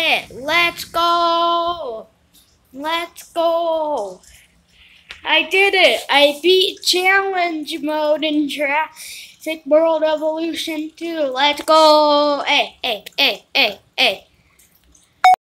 Hey, let's go! Let's go! I did it! I beat challenge mode in Jurassic World Evolution 2. Let's go! Hey, hey, hey, hey, hey.